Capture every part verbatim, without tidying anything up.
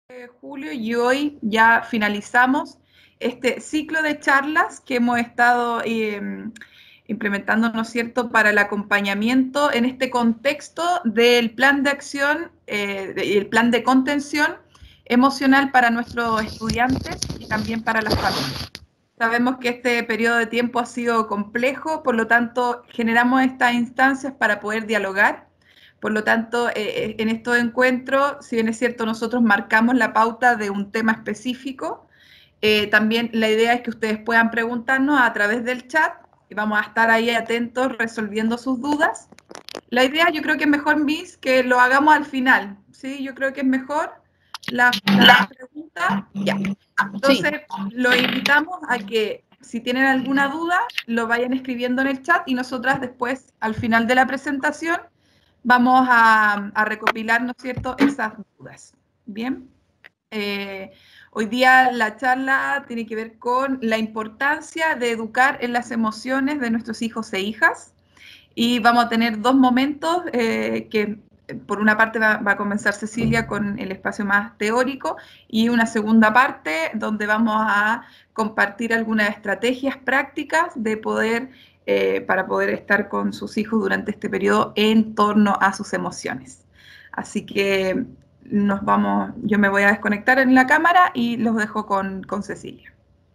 de julio y hoy ya finalizamos este ciclo de charlas que hemos estado eh, implementando, ¿no es cierto?, para el acompañamiento en este contexto del plan de acción eh, y el plan de contención emocional para nuestros estudiantes y también para las familias. Sabemos que este periodo de tiempo ha sido complejo, por lo tanto generamos estas instancias para poder dialogar. Por lo tanto, eh, en estos encuentros, si bien es cierto, nosotros marcamos la pauta de un tema específico, eh, también la idea es que ustedes puedan preguntarnos a través del chat y vamos a estar ahí atentos resolviendo sus dudas. La idea yo creo que es mejor, Miss, que lo hagamos al final, ¿sí? Yo creo que es mejor la, la pregunta, ya. Entonces, sí. Los invitamos a que si tienen alguna duda, lo vayan escribiendo en el chat y nosotras después, al final de la presentación, vamos a, a recopilar, ¿no es cierto?, esas dudas. Bien. Eh, hoy día la charla tiene que ver con la importancia de educar en las emociones de nuestros hijos e hijas. Y vamos a tener dos momentos eh, que por una parte va, va a comenzar Cecilia con el espacio más teórico y una segunda parte donde vamos a compartir algunas estrategias prácticas de poder, eh, para poder estar con sus hijos durante este periodo en torno a sus emociones. Así que nos vamos, yo me voy a desconectar en la cámara y los dejo con, con Cecilia.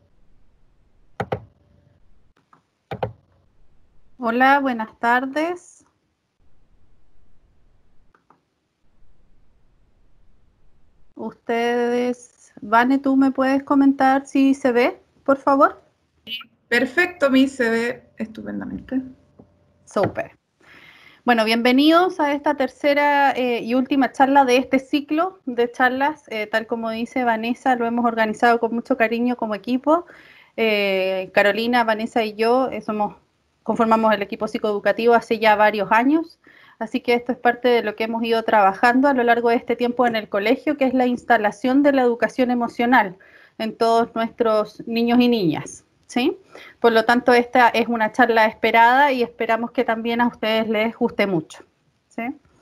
Hola, buenas tardes. Ustedes, Vane, ¿tú me puedes comentar si se ve, por favor? Perfecto, mi se ve estupendamente. Súper. Bueno, bienvenidos a esta tercera eh, y última charla de este ciclo de charlas. Eh, tal como dice Vanessa, lo hemos organizado con mucho cariño como equipo. Eh, Carolina, Vanessa y yo eh, somos, conformamos el equipo psicoeducativo hace ya varios años. Así que esto es parte de lo que hemos ido trabajando a lo largo de este tiempo en el colegio, que es la instalación de la educación emocional en todos nuestros niños y niñas, ¿sí? Por lo tanto, esta es una charla esperada y esperamos que también a ustedes les guste mucho, ¿sí?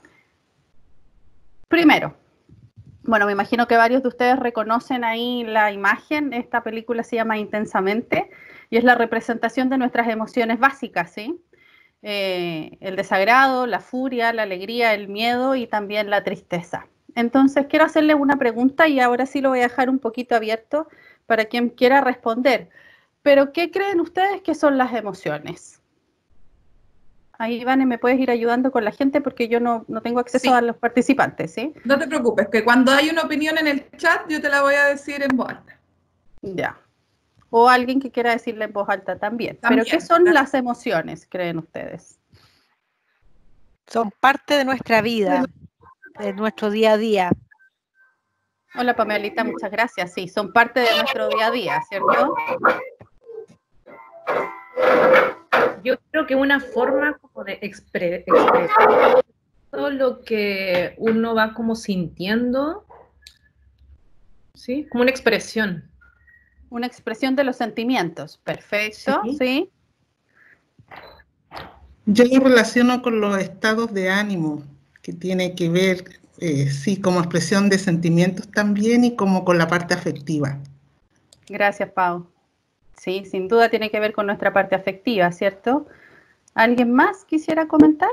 Primero, bueno, me imagino que varios de ustedes reconocen ahí la imagen. Esta película se llama Intensamente y es la representación de nuestras emociones básicas, ¿sí? Eh, el desagrado, la furia, la alegría, el miedo y también la tristeza. Entonces, quiero hacerles una pregunta y ahora sí lo voy a dejar un poquito abierto para quien quiera responder. Pero, ¿qué creen ustedes que son las emociones? Ahí, Ivane, me puedes ir ayudando con la gente porque yo no, no tengo acceso sí. a los participantes, ¿sí? No te preocupes, que cuando hay una opinión en el chat, yo te la voy a decir en voz alta. Ya. O alguien que quiera decirle en voz alta también. también ¿Pero qué son ¿verdad? Las emociones, creen ustedes? Son parte de nuestra vida, de nuestro día a día. Hola, Pamelita, muchas gracias. Sí, son parte de nuestro día a día, ¿cierto? Yo creo que una forma como de expre expresar todo lo que uno va como sintiendo, ¿sí? Como una expresión. Una expresión de los sentimientos, perfecto, ¿sí? ¿Sí? Yo lo relaciono con los estados de ánimo, que tiene que ver, eh, sí, como expresión de sentimientos también y como con la parte afectiva. Gracias, Pau. Sí, sin duda tiene que ver con nuestra parte afectiva, ¿cierto? ¿Alguien más quisiera comentar?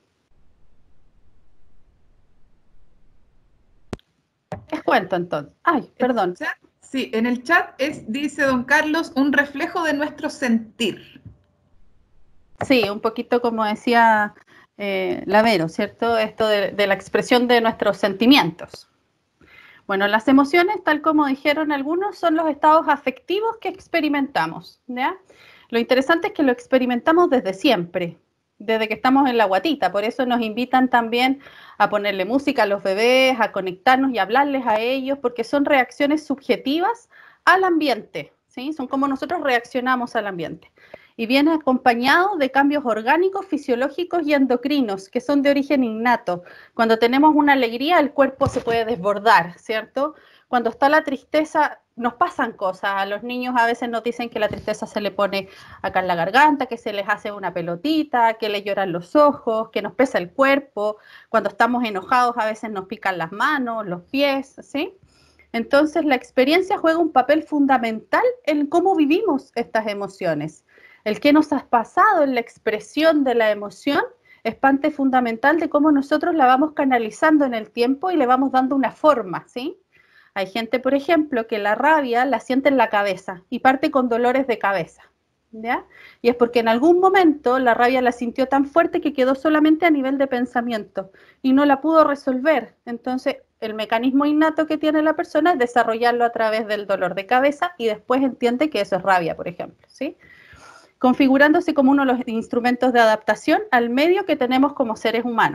Les cuento entonces. Ay, perdón. Chat, sí, en el chat es, dice don Carlos, un reflejo de nuestro sentir. Sí, un poquito como decía eh, Lavero, ¿cierto? Esto de, de la expresión de nuestros sentimientos. Bueno, las emociones, tal como dijeron algunos, son los estados afectivos que experimentamos, ¿ya? Lo interesante es que lo experimentamos desde siempre, desde que estamos en la guatita, por eso nos invitan también a ponerle música a los bebés, a conectarnos y hablarles a ellos, porque son reacciones subjetivas al ambiente, ¿sí? Son como nosotros reaccionamos al ambiente. Y viene acompañado de cambios orgánicos, fisiológicos y endocrinos, que son de origen innato. Cuando tenemos una alegría, el cuerpo se puede desbordar, ¿cierto? Cuando está la tristeza, nos pasan cosas. A los niños a veces nos dicen que la tristeza se le pone acá en la garganta, que se les hace una pelotita, que les lloran los ojos, que nos pesa el cuerpo. Cuando estamos enojados a veces nos pican las manos, los pies, ¿sí? Entonces, la experiencia juega un papel fundamental en cómo vivimos estas emociones. El que nos ha pasado en la expresión de la emoción es parte fundamental de cómo nosotros la vamos canalizando en el tiempo y le vamos dando una forma, ¿sí? Hay gente, por ejemplo, que la rabia la siente en la cabeza y parte con dolores de cabeza, ¿ya? Y es porque en algún momento la rabia la sintió tan fuerte que quedó solamente a nivel de pensamiento y no la pudo resolver. Entonces, el mecanismo innato que tiene la persona es desarrollarlo a través del dolor de cabeza y después entiende que eso es rabia, por ejemplo, ¿sí? Configurándose como uno de los instrumentos de adaptación al medio que tenemos como seres humanos.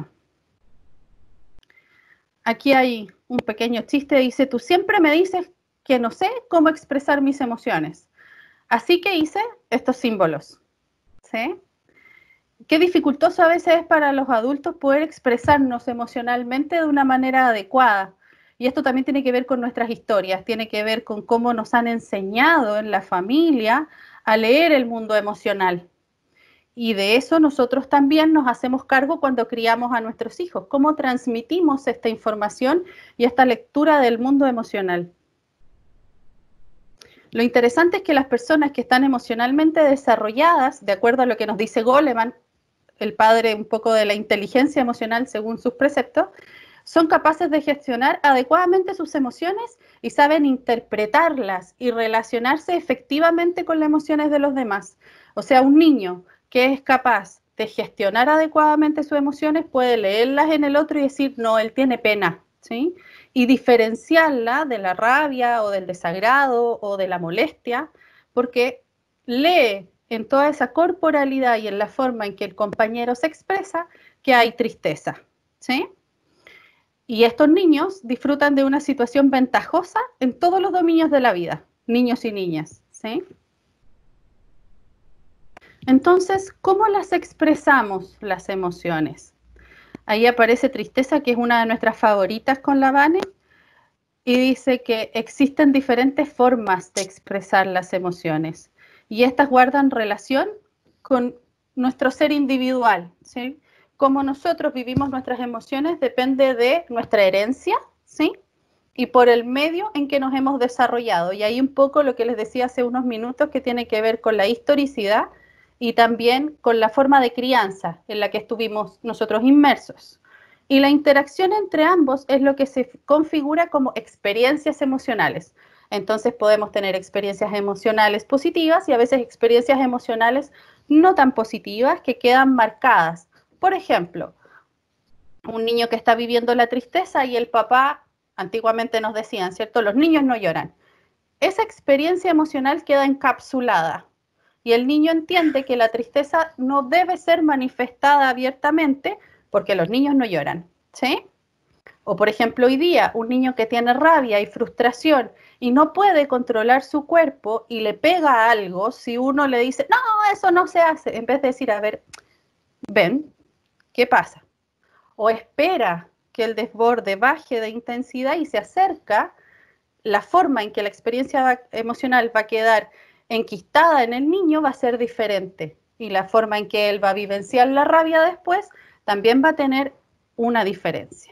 Aquí hay un pequeño chiste, dice, tú siempre me dices que no sé cómo expresar mis emociones. Así que hice estos símbolos, ¿sí? Qué dificultoso a veces es para los adultos poder expresarnos emocionalmente de una manera adecuada. Y esto también tiene que ver con nuestras historias, tiene que ver con cómo nos han enseñado en la familia a leer el mundo emocional. Y de eso nosotros también nos hacemos cargo cuando criamos a nuestros hijos. ¿Cómo transmitimos esta información y esta lectura del mundo emocional? Lo interesante es que las personas que están emocionalmente desarrolladas, de acuerdo a lo que nos dice Goleman, el padre un poco de la inteligencia emocional según sus preceptos, son capaces de gestionar adecuadamente sus emociones y saben interpretarlas y relacionarse efectivamente con las emociones de los demás. O sea, un niño que es capaz de gestionar adecuadamente sus emociones puede leerlas en el otro y decir, no, él tiene pena, ¿sí? Y diferenciarla de la rabia o del desagrado o de la molestia, porque lee en toda esa corporalidad y en la forma en que el compañero se expresa que hay tristeza, ¿sí? Y estos niños disfrutan de una situación ventajosa en todos los dominios de la vida, niños y niñas, ¿sí? Entonces, ¿cómo las expresamos las emociones? Ahí aparece tristeza, que es una de nuestras favoritas con la Vane, y dice que existen diferentes formas de expresar las emociones, y estas guardan relación con nuestro ser individual, ¿sí? Cómo nosotros vivimos nuestras emociones depende de nuestra herencia, ¿sí? Y por el medio en que nos hemos desarrollado. Y ahí un poco lo que les decía hace unos minutos que tiene que ver con la historicidad y también con la forma de crianza en la que estuvimos nosotros inmersos. Y la interacción entre ambos es lo que se configura como experiencias emocionales. Entonces podemos tener experiencias emocionales positivas y a veces experiencias emocionales no tan positivas que quedan marcadas. Por ejemplo, un niño que está viviendo la tristeza y el papá, antiguamente nos decían, ¿cierto? Los niños no lloran. Esa experiencia emocional queda encapsulada y el niño entiende que la tristeza no debe ser manifestada abiertamente porque los niños no lloran, ¿sí? O por ejemplo, hoy día, un niño que tiene rabia y frustración y no puede controlar su cuerpo y le pega algo, si uno le dice, no, eso no se hace, en vez de decir, a ver, ven, ¿qué pasa? O espera que el desborde baje de intensidad y se acerca, la forma en que la experiencia va, emocional va a quedar enquistada en el niño va a ser diferente. Y la forma en que él va a vivenciar la rabia después también va a tener una diferencia.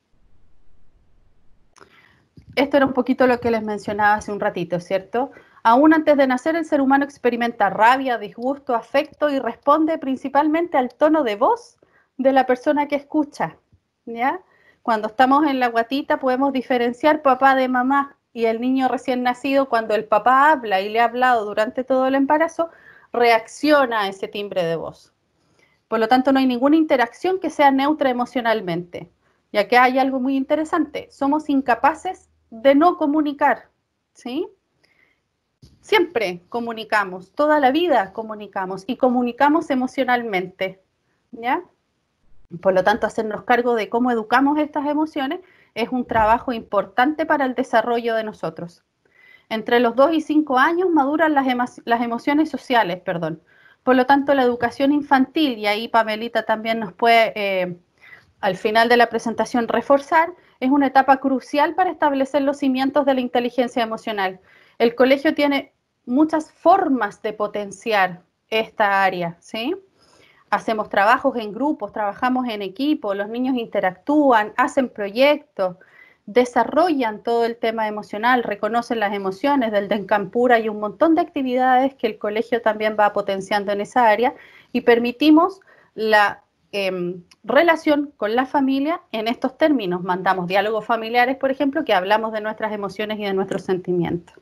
Esto era un poquito lo que les mencionaba hace un ratito, ¿cierto? Aún antes de nacer, el ser humano experimenta rabia, disgusto, afecto y responde principalmente al tono de voz de la persona que escucha, ¿ya? Cuando estamos en la guatita podemos diferenciar papá de mamá y el niño recién nacido, cuando el papá habla y le ha hablado durante todo el embarazo, reacciona a ese timbre de voz. Por lo tanto, no hay ninguna interacción que sea neutra emocionalmente. Y aquí hay algo muy interesante, somos incapaces de no comunicar, ¿sí? Siempre comunicamos, toda la vida comunicamos y comunicamos emocionalmente, ¿ya? Por lo tanto, hacernos cargo de cómo educamos estas emociones es un trabajo importante para el desarrollo de nosotros. Entre los dos y cinco años maduran las, emo las emociones sociales, perdón. Por lo tanto, la educación infantil, y ahí Pamelita también nos puede, eh, al final de la presentación, reforzar, es una etapa crucial para establecer los cimientos de la inteligencia emocional. El colegio tiene muchas formas de potenciar esta área, ¿sí? Hacemos trabajos en grupos, trabajamos en equipo, los niños interactúan, hacen proyectos, desarrollan todo el tema emocional, reconocen las emociones del Denkampura y un montón de actividades que el colegio también va potenciando en esa área, y permitimos la eh, relación con la familia en estos términos. Mandamos diálogos familiares, por ejemplo, que hablamos de nuestras emociones y de nuestros sentimientos.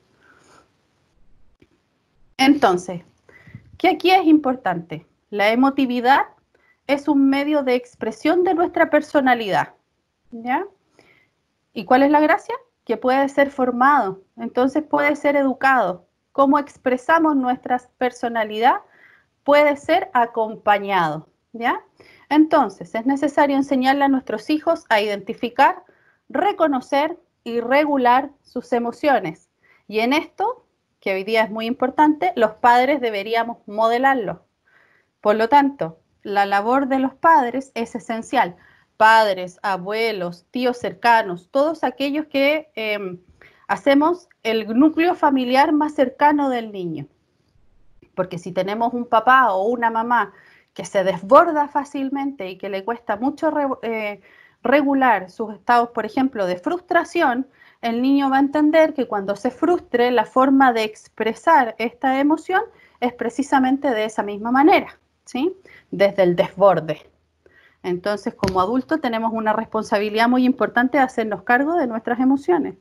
Entonces, ¿qué aquí es importante? La emotividad es un medio de expresión de nuestra personalidad, ¿ya? ¿Y cuál es la gracia? Que puede ser formado, entonces puede ser educado. Cómo expresamos nuestra personalidad puede ser acompañado, ¿ya? Entonces, es necesario enseñarle a nuestros hijos a identificar, reconocer y regular sus emociones. Y en esto, que hoy día es muy importante, los padres deberíamos modelarlo. Por lo tanto, la labor de los padres es esencial. Padres, abuelos, tíos cercanos, todos aquellos que eh, hacemos el núcleo familiar más cercano del niño. Porque si tenemos un papá o una mamá que se desborda fácilmente y que le cuesta mucho re, eh, regular sus estados, por ejemplo, de frustración, el niño va a entender que cuando se frustre, la forma de expresar esta emoción es precisamente de esa misma manera, ¿sí? Desde el desborde. Entonces, como adultos tenemos una responsabilidad muy importante de hacernos cargo de nuestras emociones.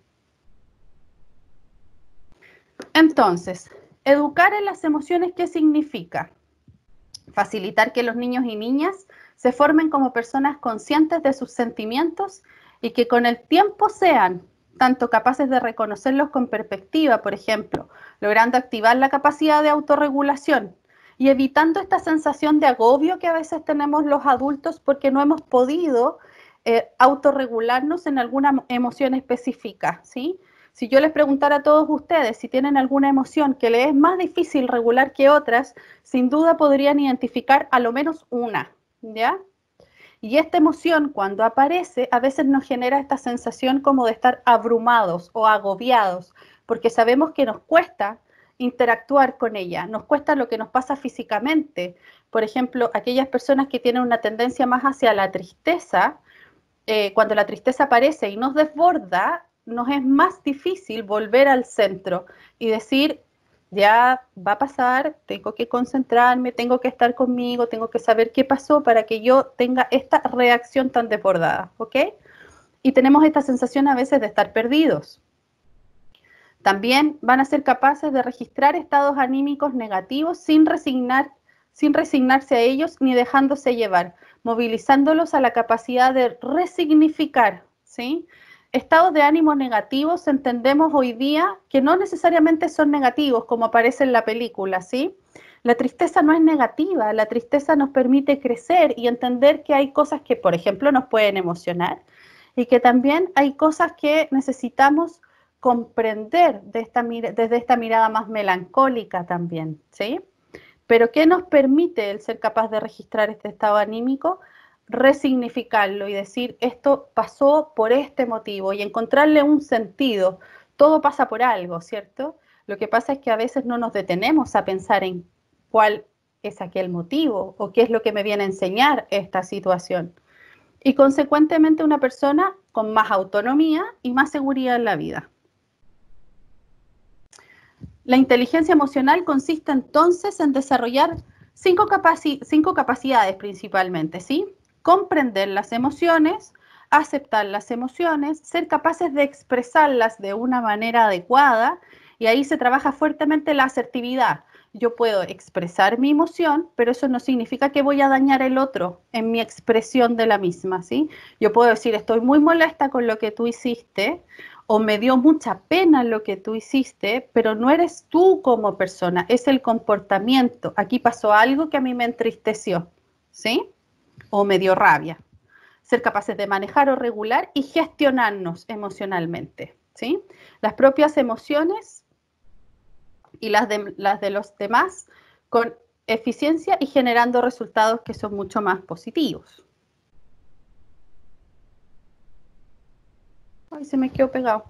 Entonces, educar en las emociones, ¿qué significa? Facilitar que los niños y niñas se formen como personas conscientes de sus sentimientos y que con el tiempo sean tanto capaces de reconocerlos con perspectiva, por ejemplo, logrando activar la capacidad de autorregulación y evitando esta sensación de agobio que a veces tenemos los adultos porque no hemos podido eh, autorregularnos en alguna emoción específica, ¿sí? Si yo les preguntara a todos ustedes si tienen alguna emoción que les es más difícil regular que otras, sin duda podrían identificar a lo menos una, ¿ya? Y esta emoción, cuando aparece, a veces nos genera esta sensación como de estar abrumados o agobiados, porque sabemos que nos cuesta interactuar con ella, nos cuesta lo que nos pasa físicamente. Por ejemplo, aquellas personas que tienen una tendencia más hacia la tristeza, eh, cuando la tristeza aparece y nos desborda, nos es más difícil volver al centro y decir, ya va a pasar, tengo que concentrarme, tengo que estar conmigo, tengo que saber qué pasó para que yo tenga esta reacción tan desbordada, ¿ok? Y tenemos esta sensación a veces de estar perdidos. También van a ser capaces de registrar estados anímicos negativos sin resignar, sin resignarse a ellos ni dejándose llevar, movilizándolos a la capacidad de resignificar, ¿sí? Estados de ánimo negativos entendemos hoy día que no necesariamente son negativos, como aparece en la película, ¿sí? La tristeza no es negativa, la tristeza nos permite crecer y entender que hay cosas que, por ejemplo, nos pueden emocionar y que también hay cosas que necesitamos comprender de esta, desde esta mirada más melancólica también, ¿sí? Pero ¿qué nos permite el ser capaz de registrar este estado anímico? Resignificarlo y decir, esto pasó por este motivo y encontrarle un sentido. Todo pasa por algo, ¿cierto? Lo que pasa es que a veces no nos detenemos a pensar en cuál es aquel motivo o qué es lo que me viene a enseñar esta situación. Y consecuentemente una persona con más autonomía y más seguridad en la vida. La inteligencia emocional consiste entonces en desarrollar cinco, capaci- cinco capacidades principalmente, ¿sí? Comprender las emociones, aceptar las emociones, ser capaces de expresarlas de una manera adecuada, y ahí se trabaja fuertemente la asertividad. Yo puedo expresar mi emoción, pero eso no significa que voy a dañar al otro en mi expresión de la misma, ¿sí? Yo puedo decir, estoy muy molesta con lo que tú hiciste, o me dio mucha pena lo que tú hiciste, pero no eres tú como persona, es el comportamiento. Aquí pasó algo que a mí me entristeció, ¿sí? O me dio rabia. Ser capaces de manejar o regular y gestionarnos emocionalmente, ¿sí? Las propias emociones y las de, las de los demás con eficiencia y generando resultados que son mucho más positivos. Ay, se me quedó pegado.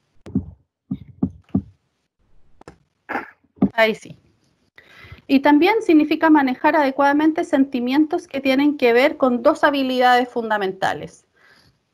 Ahí sí. Y también significa manejar adecuadamente sentimientos que tienen que ver con dos habilidades fundamentales.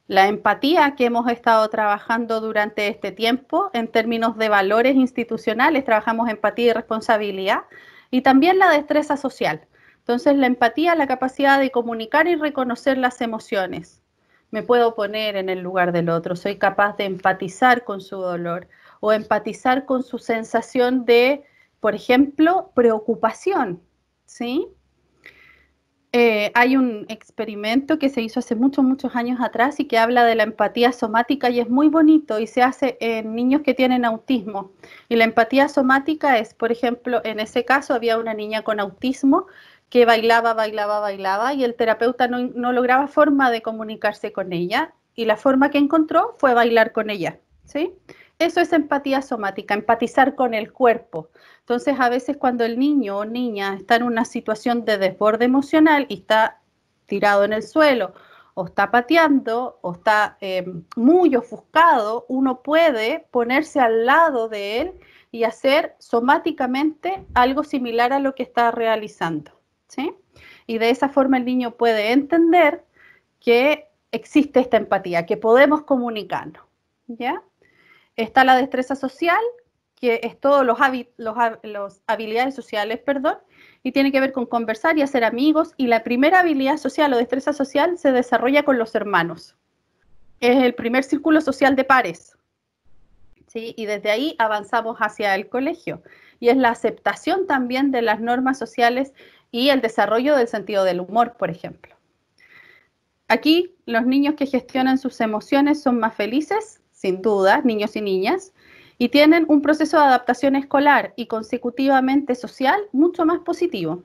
La empatía que hemos estado trabajando durante este tiempo en términos de valores institucionales, trabajamos empatía y responsabilidad, y también la destreza social. Entonces, la empatía es la capacidad de comunicar y reconocer las emociones. Me puedo poner en el lugar del otro, soy capaz de empatizar con su dolor o empatizar con su sensación de, por ejemplo, preocupación, ¿sí? Eh, hay un experimento que se hizo hace muchos, muchos años atrás y que habla de la empatía somática y es muy bonito y se hace en niños que tienen autismo. Y la empatía somática es, por ejemplo, en ese caso había una niña con autismo que bailaba, bailaba, bailaba y el terapeuta no, no lograba forma de comunicarse con ella y la forma que encontró fue bailar con ella, ¿sí? Eso es empatía somática, empatizar con el cuerpo. Entonces, a veces cuando el niño o niña está en una situación de desborde emocional y está tirado en el suelo, o está pateando, o está eh, muy ofuscado, uno puede ponerse al lado de él y hacer somáticamente algo similar a lo que está realizando, ¿sí? Y de esa forma el niño puede entender que existe esta empatía, que podemos comunicarnos, ¿ya? Está la destreza social, que es todos los, los, los habilidades sociales, perdón, y tiene que ver con conversar y hacer amigos, y la primera habilidad social o destreza social se desarrolla con los hermanos. Es el primer círculo social de pares, ¿sí? Y desde ahí avanzamos hacia el colegio, y es la aceptación también de las normas sociales y el desarrollo del sentido del humor, por ejemplo. Aquí, los niños que gestionan sus emociones son más felices, sin duda, niños y niñas, y tienen un proceso de adaptación escolar y consecutivamente social mucho más positivo.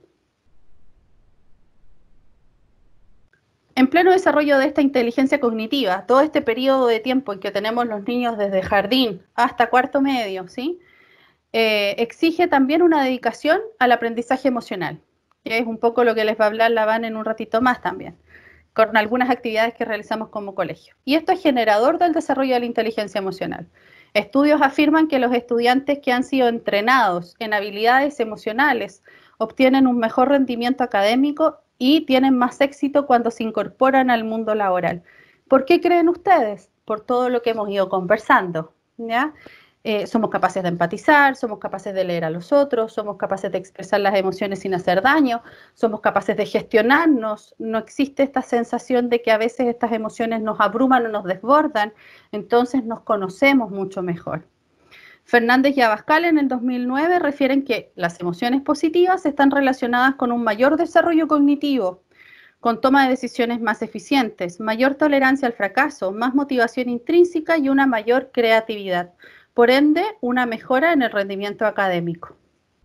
En pleno desarrollo de esta inteligencia cognitiva, todo este periodo de tiempo en que tenemos los niños desde jardín hasta cuarto medio, ¿sí? Eh, exige también una dedicación al aprendizaje emocional, que es un poco lo que les va a hablar la Van en un ratito más también, con algunas actividades que realizamos como colegio. Y esto es generador del desarrollo de la inteligencia emocional. Estudios afirman que los estudiantes que han sido entrenados en habilidades emocionales obtienen un mejor rendimiento académico y tienen más éxito cuando se incorporan al mundo laboral. ¿Por qué creen ustedes? Por todo lo que hemos ido conversando, ¿ya? Eh, somos capaces de empatizar, somos capaces de leer a los otros, somos capaces de expresar las emociones sin hacer daño, somos capaces de gestionarnos, no existe esta sensación de que a veces estas emociones nos abruman o nos desbordan, entonces nos conocemos mucho mejor. Fernández y Abascal en el dos mil nueve refieren que las emociones positivas están relacionadas con un mayor desarrollo cognitivo, con toma de decisiones más eficientes, mayor tolerancia al fracaso, más motivación intrínseca y una mayor creatividad. Por ende, una mejora en el rendimiento académico.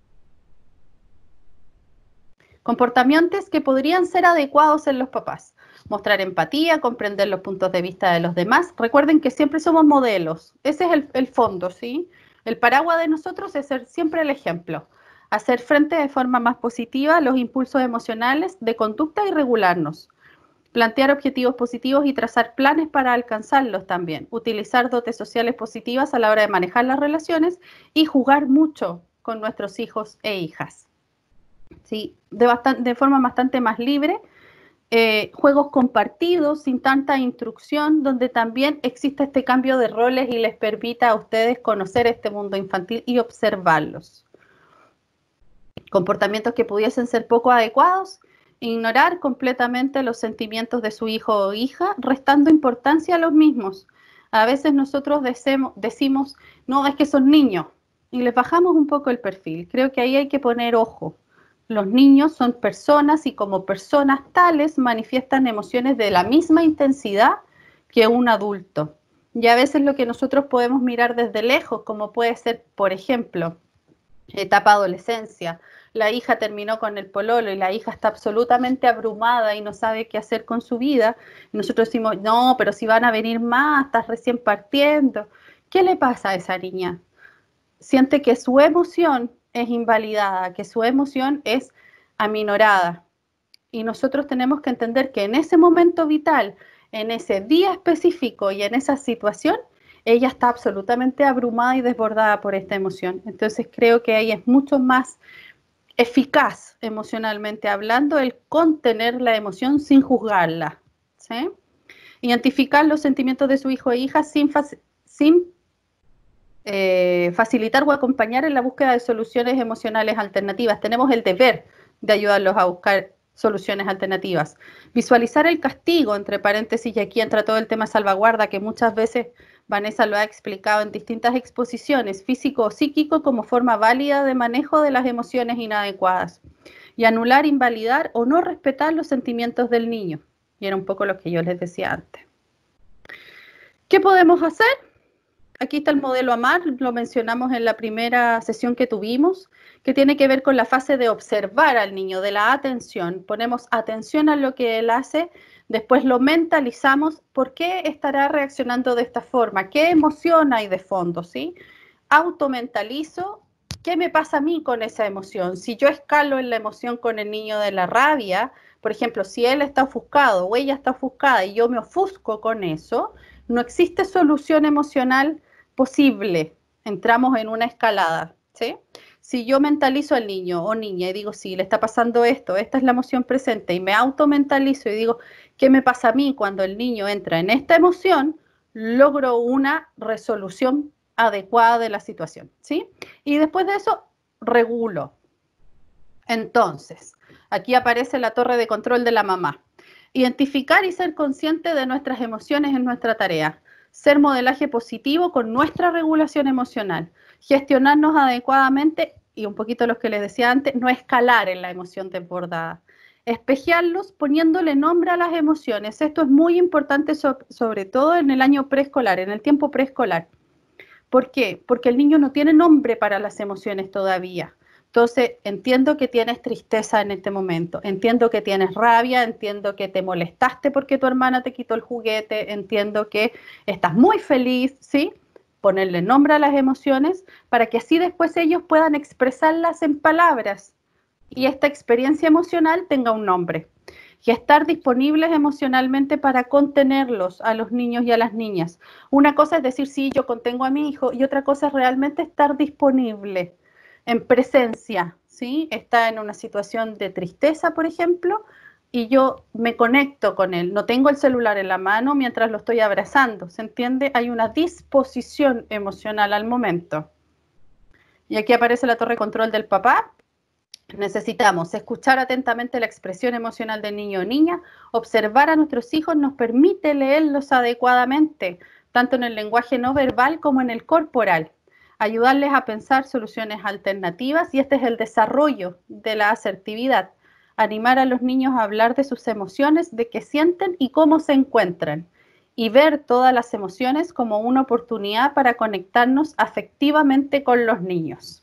Comportamientos que podrían ser adecuados en los papás. Mostrar empatía, comprender los puntos de vista de los demás. Recuerden que siempre somos modelos. Ese es el, el fondo, ¿sí? El paraguas de nosotros es ser siempre el ejemplo. Hacer frente de forma más positiva a los impulsos emocionales de conducta y regularnos. Plantear objetivos positivos y trazar planes para alcanzarlos también. Utilizar dotes sociales positivas a la hora de manejar las relaciones y jugar mucho con nuestros hijos e hijas. ¿Sí? De, bastante, de forma bastante más libre. Eh, juegos compartidos, sin tanta instrucción, donde también existe este cambio de roles y les permita a ustedes conocer este mundo infantil y observarlos. Comportamientos que pudiesen ser poco adecuados. Ignorar completamente los sentimientos de su hijo o hija, restando importancia a los mismos. A veces nosotros decimos, decimos, no, es que son niños, y les bajamos un poco el perfil. Creo que ahí hay que poner ojo. Los niños son personas y como personas tales manifiestan emociones de la misma intensidad que un adulto. Y a veces lo que nosotros podemos mirar desde lejos, como puede ser, por ejemplo, etapa adolescencia, la hija terminó con el pololo y la hija está absolutamente abrumada y no sabe qué hacer con su vida, y nosotros decimos, no, pero si van a venir más, estás recién partiendo. ¿Qué le pasa a esa niña? Siente que su emoción es invalidada, que su emoción es aminorada. Y nosotros tenemos que entender que en ese momento vital, en ese día específico y en esa situación, ella está absolutamente abrumada y desbordada por esta emoción. Entonces creo que ahí es mucho más eficaz emocionalmente hablando el contener la emoción sin juzgarla, ¿sí? Identificar los sentimientos de su hijo e hija sin, sin eh, facilitar o acompañar en la búsqueda de soluciones emocionales alternativas. Tenemos el deber de ayudarlos a buscar soluciones alternativas. Visualizar el castigo, entre paréntesis, y aquí entra todo el tema salvaguarda, que muchas veces Vanessa lo ha explicado en distintas exposiciones, físico o psíquico, como forma válida de manejo de las emociones inadecuadas. Y anular, invalidar o no respetar los sentimientos del niño. Y era un poco lo que yo les decía antes. ¿Qué podemos hacer? Aquí está el modelo AMAR, lo mencionamos en la primera sesión que tuvimos, que tiene que ver con la fase de observar al niño, de la atención. Ponemos atención a lo que él hace, después lo mentalizamos. ¿Por qué estará reaccionando de esta forma? ¿Qué emoción hay de fondo? ¿Sí? Automentalizo. ¿Qué me pasa a mí con esa emoción? Si yo escalo en la emoción con el niño de la rabia, por ejemplo, si él está ofuscado o ella está ofuscada y yo me ofusco con eso, no existe solución emocional posible. Entramos en una escalada, ¿sí? Si yo mentalizo al niño o niña y digo, sí, le está pasando esto, esta es la emoción presente, y me automentalizo y digo, ¿qué me pasa a mí cuando el niño entra en esta emoción? Logro una resolución adecuada de la situación, ¿sí? Y después de eso, regulo. Entonces, aquí aparece la torre de control de la mamá. Identificar y ser consciente de nuestras emociones es nuestra tarea. Ser modelaje positivo con nuestra regulación emocional. Gestionarnos adecuadamente, y un poquito lo que les decía antes, no escalar en la emoción desbordada. Espejearlos poniéndole nombre a las emociones. Esto es muy importante, so- sobre todo en el año preescolar, en el tiempo preescolar. ¿Por qué? Porque el niño no tiene nombre para las emociones todavía. Entonces, entiendo que tienes tristeza en este momento, entiendo que tienes rabia, entiendo que te molestaste porque tu hermana te quitó el juguete, entiendo que estás muy feliz, ¿sí? Ponerle nombre a las emociones para que así después ellos puedan expresarlas en palabras y esta experiencia emocional tenga un nombre. Y estar disponibles emocionalmente para contenerlos a los niños y a las niñas. Una cosa es decir, sí, yo contengo a mi hijo, y otra cosa es realmente estar disponible, en presencia, ¿sí? Está en una situación de tristeza, por ejemplo, y yo me conecto con él. No tengo el celular en la mano mientras lo estoy abrazando, ¿se entiende? Hay una disposición emocional al momento. Y aquí aparece la torre de control del papá. Necesitamos escuchar atentamente la expresión emocional del niño o niña. Observar a nuestros hijos nos permite leerlos adecuadamente, tanto en el lenguaje no verbal como en el corporal. Ayudarles a pensar soluciones alternativas, y este es el desarrollo de la asertividad. Animar a los niños a hablar de sus emociones, de qué sienten y cómo se encuentran. Y ver todas las emociones como una oportunidad para conectarnos afectivamente con los niños.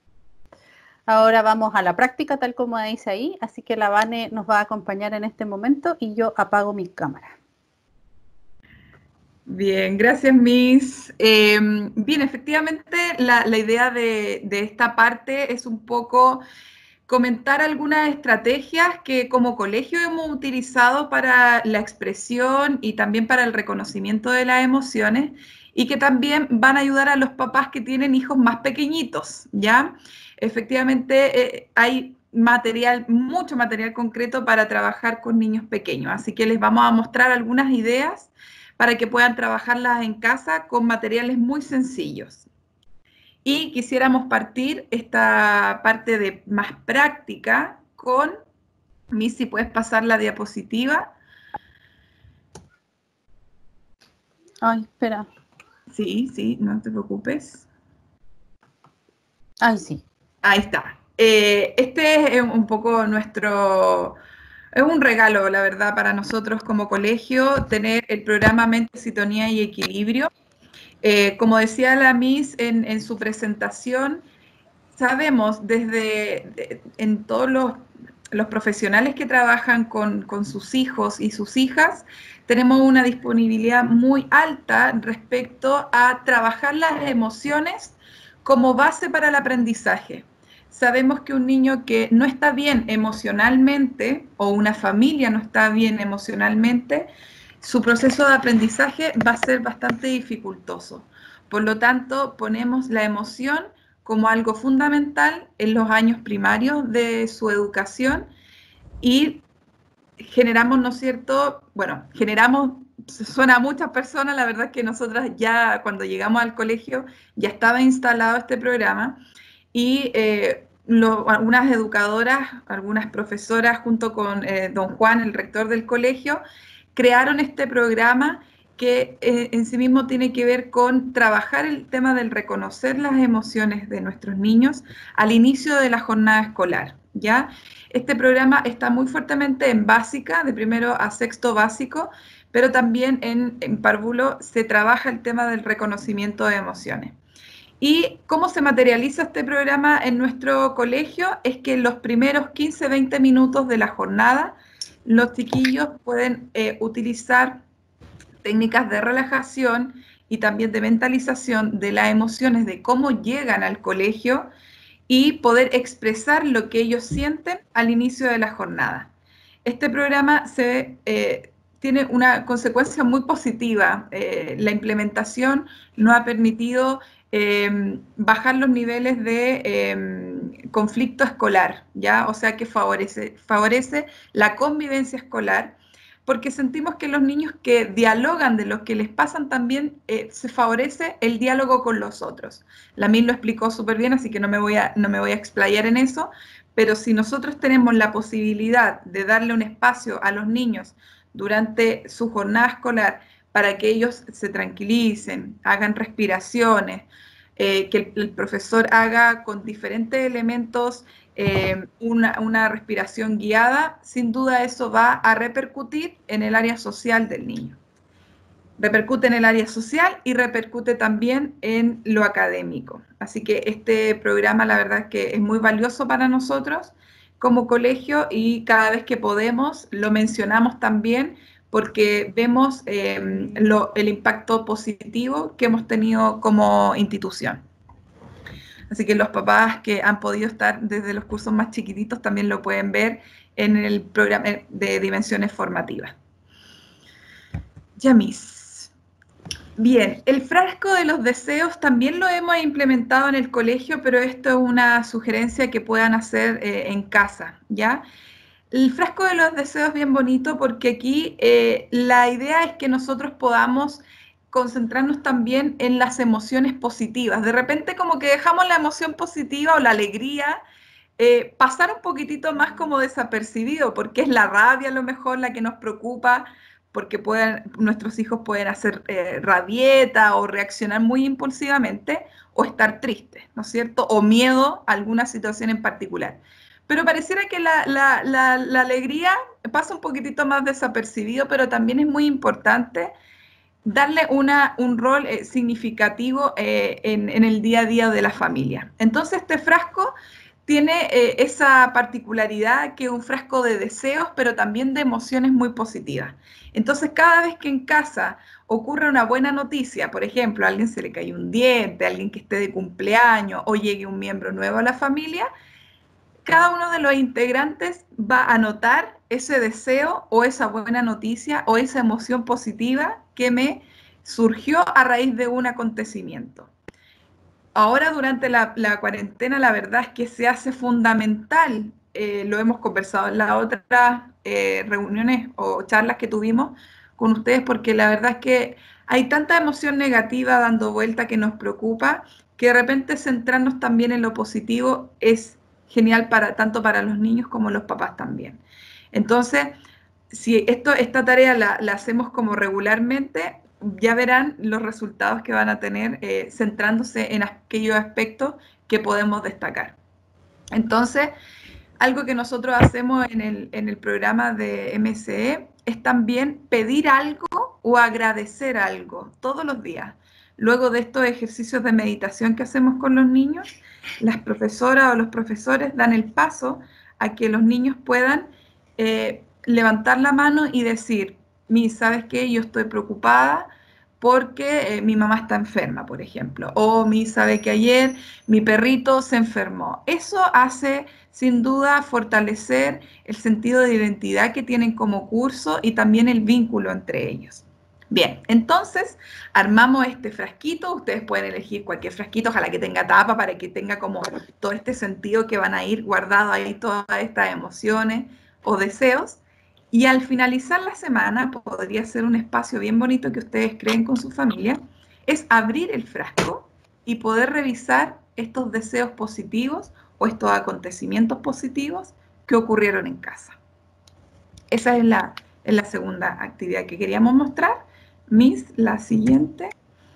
Ahora vamos a la práctica, tal como dice ahí, así que la Vane nos va a acompañar en este momento y yo apago mi cámara. Bien, gracias, Miss. Eh, bien, efectivamente, la, la idea de, de esta parte es un poco comentar algunas estrategias que como colegio hemos utilizado para la expresión y también para el reconocimiento de las emociones, y que también van a ayudar a los papás que tienen hijos más pequeñitos, ¿ya? Efectivamente, eh, hay material, mucho material concreto para trabajar con niños pequeños, así que les vamos a mostrar algunas ideas para que puedan trabajarlas en casa con materiales muy sencillos. Y quisiéramos partir esta parte de más práctica con, Miss, si puedes pasar la diapositiva. Ay, espera. Sí, sí, no te preocupes. Ay, sí. Ahí está. Eh, este es un poco nuestro... Es un regalo, la verdad, para nosotros como colegio, tener el programa Mente, Sintonía y Equilibrio. Eh, como decía la Miss en, en su presentación, sabemos desde de, en todos los, los profesionales que trabajan con, con sus hijos y sus hijas, tenemos una disponibilidad muy alta respecto a trabajar las emociones como base para el aprendizaje. Sabemos que un niño que no está bien emocionalmente o una familia no está bien emocionalmente, su proceso de aprendizaje va a ser bastante dificultoso. Por lo tanto, ponemos la emoción como algo fundamental en los años primarios de su educación y generamos, ¿no es cierto? Bueno, generamos suena a muchas personas, la verdad es que nosotras ya cuando llegamos al colegio ya estaba instalado este programa y eh, lo, algunas educadoras, algunas profesoras junto con eh, don Juan, el rector del colegio, crearon este programa que eh, en sí mismo tiene que ver con trabajar el tema del reconocer las emociones de nuestros niños al inicio de la jornada escolar, ¿ya? Este programa está muy fuertemente en básica, de primero a sexto básico, pero también en, en párvulo se trabaja el tema del reconocimiento de emociones. ¿Y cómo se materializa este programa en nuestro colegio? Es que en los primeros quince a veinte minutos de la jornada, los chiquillos pueden eh, utilizar técnicas de relajación y también de mentalización de las emociones, de cómo llegan al colegio y poder expresar lo que ellos sienten al inicio de la jornada. Este programa se, eh, tiene una consecuencia muy positiva. Eh, la implementación nos ha permitido eh, bajar los niveles de eh, conflicto escolar, ¿ya? O sea que favorece, favorece la convivencia escolar, porque sentimos que los niños que dialogan de lo que les pasan también eh, se favorece el diálogo con los otros. La Min lo explicó súper bien, así que no me, voy a, no me voy a explayar en eso, pero si nosotros tenemos la posibilidad de darle un espacio a los niños durante su jornada escolar para que ellos se tranquilicen, hagan respiraciones, eh, que el, el profesor haga con diferentes elementos Eh, una, una respiración guiada, sin duda eso va a repercutir en el área social del niño. Repercute en el área social y repercute también en lo académico. Así que este programa la verdad es que es muy valioso para nosotros como colegio y cada vez que podemos lo mencionamos también porque vemos eh, lo, el impacto positivo que hemos tenido como institución. Así que los papás que han podido estar desde los cursos más chiquititos también lo pueden ver en el programa de dimensiones formativas. Yamis. Bien, el frasco de los deseos también lo hemos implementado en el colegio, pero esto es una sugerencia que puedan hacer eh, en casa, ¿ya? El frasco de los deseos es bien bonito porque aquí eh, la idea es que nosotros podamos concentrarnos también en las emociones positivas. De repente como que dejamos la emoción positiva o la alegría eh, pasar un poquitito más como desapercibido, porque es la rabia a lo mejor la que nos preocupa, porque pueden, nuestros hijos pueden hacer eh, rabieta o reaccionar muy impulsivamente o estar tristes, ¿no es cierto? O miedo a alguna situación en particular. Pero pareciera que la, la, la, la alegría pasa un poquitito más desapercibido, pero también es muy importante darle una, un rol eh, significativo eh, en, en el día a día de la familia. Entonces este frasco tiene eh, esa particularidad que es un frasco de deseos, pero también de emociones muy positivas. Entonces cada vez que en casa ocurre una buena noticia, por ejemplo, a alguien se le cayó un diente, a alguien que esté de cumpleaños o llegue un miembro nuevo a la familia, cada uno de los integrantes va a anotar ese deseo o esa buena noticia o esa emoción positiva que me surgió a raíz de un acontecimiento. Ahora durante la, la cuarentena la verdad es que se hace fundamental, eh, lo hemos conversado en las otras eh, reuniones o charlas que tuvimos con ustedes, porque la verdad es que hay tanta emoción negativa dando vuelta que nos preocupa, que de repente centrarnos también en lo positivo es genial para, tanto para los niños como los papás también. Entonces, si esto, esta tarea la, la hacemos como regularmente, ya verán los resultados que van a tener eh, centrándose en aquellos aspectos que podemos destacar. Entonces, algo que nosotros hacemos en el, en el programa de M S E es también pedir algo o agradecer algo todos los días. Luego de estos ejercicios de meditación que hacemos con los niños, las profesoras o los profesores dan el paso a que los niños puedan eh, levantar la mano y decir, mi, ¿sabes qué? Yo estoy preocupada porque eh, mi mamá está enferma, por ejemplo, o mi, ¿sabe que ayer mi perrito se enfermó? Eso hace, sin duda, fortalecer el sentido de identidad que tienen como curso y también el vínculo entre ellos. Bien, entonces armamos este frasquito, ustedes pueden elegir cualquier frasquito, ojalá que tenga tapa para que tenga como todo este sentido que van a ir guardado ahí todas estas emociones o deseos. Y al finalizar la semana, podría ser un espacio bien bonito que ustedes creen con su familia, es abrir el frasco y poder revisar estos deseos positivos o estos acontecimientos positivos que ocurrieron en casa. Esa es la, es la segunda actividad que queríamos mostrar. Miss, la siguiente.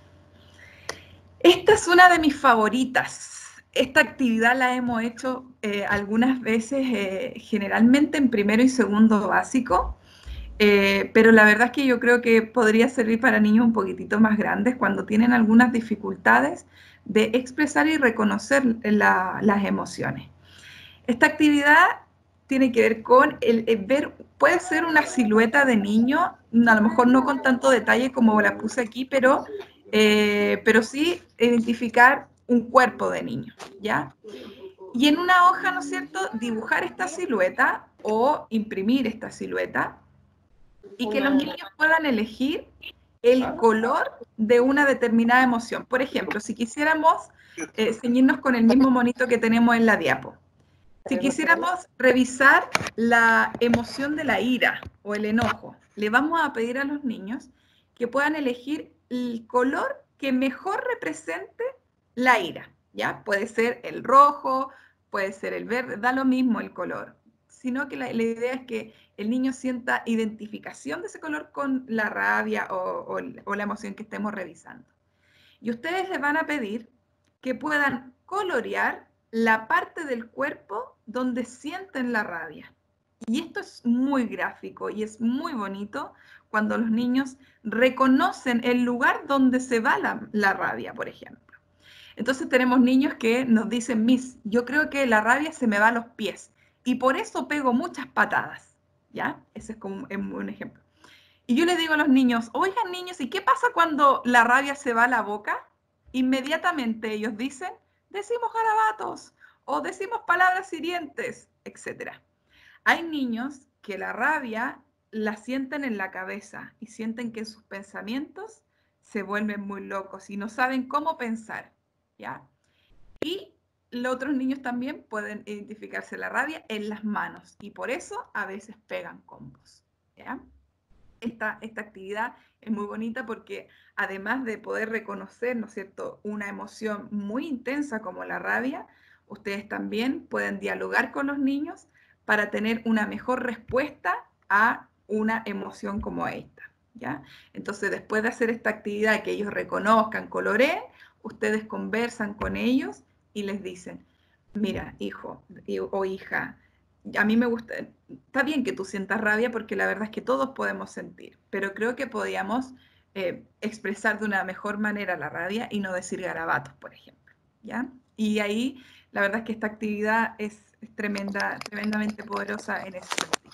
Esta es una de mis favoritas. Esta actividad la hemos hecho eh, algunas veces, eh, generalmente en primero y segundo básico, eh, pero la verdad es que yo creo que podría servir para niños un poquitito más grandes cuando tienen algunas dificultades de expresar y reconocer la, las emociones. Esta actividad tiene que ver con el, el ver, puede ser una silueta de niño, a lo mejor no con tanto detalle como la puse aquí, pero, eh, pero sí identificar un cuerpo de niño, ¿ya? Y en una hoja, ¿no es cierto?, dibujar esta silueta o imprimir esta silueta y que los niños puedan elegir el color de una determinada emoción. Por ejemplo, si quisiéramos eh, ceñirnos con el mismo monito que tenemos en la diapo, si quisiéramos revisar la emoción de la ira o el enojo, le vamos a pedir a los niños que puedan elegir el color que mejor represente la ira, ¿ya? Puede ser el rojo, puede ser el verde, da lo mismo el color, sino que la, la idea es que el niño sienta identificación de ese color con la rabia o, o, o la emoción que estemos revisando. Y ustedes les van a pedir que puedan colorear la parte del cuerpo donde sienten la rabia. Y esto es muy gráfico y es muy bonito cuando los niños reconocen el lugar donde se va la, la rabia, por ejemplo. Entonces tenemos niños que nos dicen, Miss, yo creo que la rabia se me va a los pies y por eso pego muchas patadas, ¿ya? Ese es como un ejemplo. Y yo les digo a los niños, oigan niños, ¿y qué pasa cuando la rabia se va a la boca? Inmediatamente ellos dicen, decimos garabatos o decimos palabras hirientes, etcétera. Hay niños que la rabia la sienten en la cabeza y sienten que sus pensamientos se vuelven muy locos y no saben cómo pensar, ¿ya? Y los otros niños también pueden identificarse la rabia en las manos y por eso a veces pegan combos, ¿ya? Esta, esta actividad es muy bonita porque además de poder reconocer, ¿no es cierto?, una emoción muy intensa como la rabia, ustedes también pueden dialogar con los niños para tener una mejor respuesta a una emoción como esta, ¿ya? Entonces, después de hacer esta actividad que ellos reconozcan, coloreen, ustedes conversan con ellos y les dicen, mira, hijo o hija, a mí me gusta, está bien que tú sientas rabia porque la verdad es que todos podemos sentir, pero creo que podíamos eh, expresar de una mejor manera la rabia y no decir garabatos, por ejemplo, ¿ya? Y ahí la verdad es que esta actividad es, es tremenda, tremendamente poderosa en ese sentido.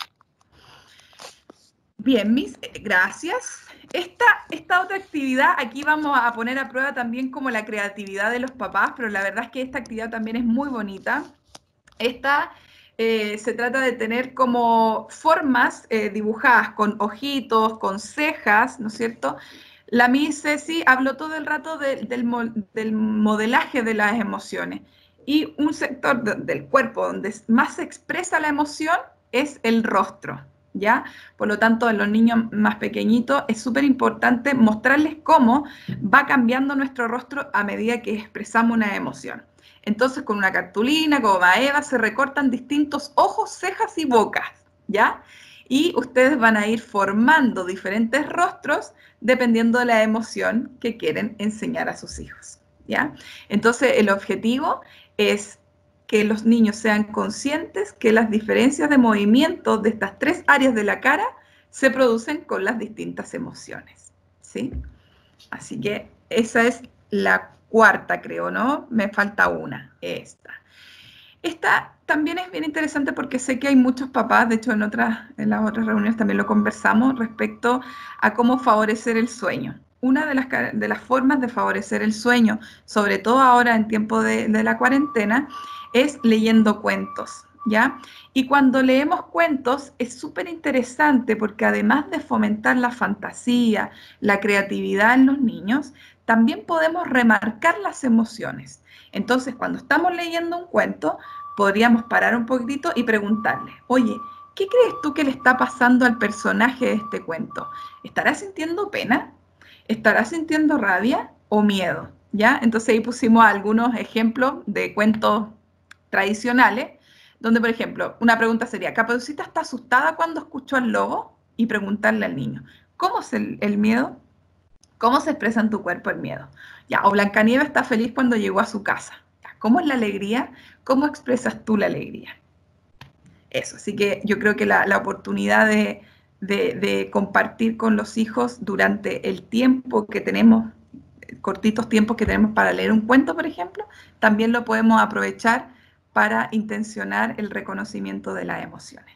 Bien, Miss, gracias. Esta, esta otra actividad, aquí vamos a poner a prueba también como la creatividad de los papás, pero la verdad es que esta actividad también es muy bonita. Esta eh, se trata de tener como formas eh, dibujadas con ojitos, con cejas, ¿no es cierto? La Miss Ceci habló todo el rato de, del, del modelaje de las emociones y un sector de, del cuerpo donde más se expresa la emoción es el rostro, ¿ya? Por lo tanto, en los niños más pequeñitos es súper importante mostrarles cómo va cambiando nuestro rostro a medida que expresamos una emoción. Entonces, con una cartulina, como va Eva, se recortan distintos ojos, cejas y bocas, ¿ya? Y ustedes van a ir formando diferentes rostros dependiendo de la emoción que quieren enseñar a sus hijos, ¿ya? Entonces, el objetivo es que los niños sean conscientes que las diferencias de movimiento de estas tres áreas de la cara se producen con las distintas emociones, ¿sí? Así que esa es la cuarta, creo, ¿no? Me falta una, esta. Esta también es bien interesante porque sé que hay muchos papás, de hecho en, otras, en las otras reuniones también lo conversamos, respecto a cómo favorecer el sueño. Una de las, de las formas de favorecer el sueño, sobre todo ahora en tiempo de, de la cuarentena, es leyendo cuentos, ¿ya? Y cuando leemos cuentos es súper interesante porque además de fomentar la fantasía, la creatividad en los niños, también podemos remarcar las emociones. Entonces, cuando estamos leyendo un cuento, podríamos parar un poquitito y preguntarle, oye, ¿qué crees tú que le está pasando al personaje de este cuento? ¿Estará sintiendo pena? ¿Estará sintiendo rabia o miedo? ¿Ya? Entonces ahí pusimos algunos ejemplos de cuentos tradicionales, donde, por ejemplo, una pregunta sería, ¿Caperucita está asustada cuando escuchó al lobo? Y preguntarle al niño, ¿cómo es el, el miedo? ¿Cómo se expresa en tu cuerpo el miedo? Ya, o Blancanieves está feliz cuando llegó a su casa. Ya, ¿cómo es la alegría? ¿Cómo expresas tú la alegría? Eso, así que yo creo que la, la oportunidad de, de, de compartir con los hijos durante el tiempo que tenemos, cortitos tiempos que tenemos para leer un cuento, por ejemplo, también lo podemos aprovechar para intencionar el reconocimiento de las emociones.